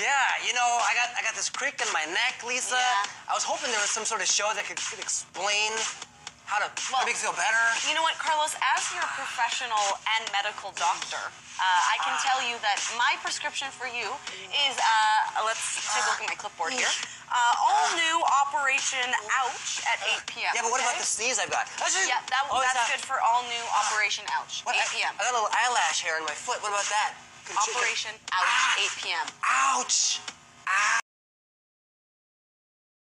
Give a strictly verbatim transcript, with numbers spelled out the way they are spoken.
Yeah, you know, I got I got this crick in my neck, Lisa. Yeah. I was hoping there was some sort of show that could, could explain how to well, make me feel better. You know what, Carlos? As your professional and medical doctor, uh, I can tell you that my prescription for you is, uh, let's take a look at my clipboard here. Uh, all new Operation Ouch at eight p m Yeah, but what okay? about the sneeze I've got? Yeah, that, oh, that's that... good for all new Operation Ouch, What? eight p m I, I got a little eyelash hair in my foot. What about that? Operation Ouch, eight p m Ouch!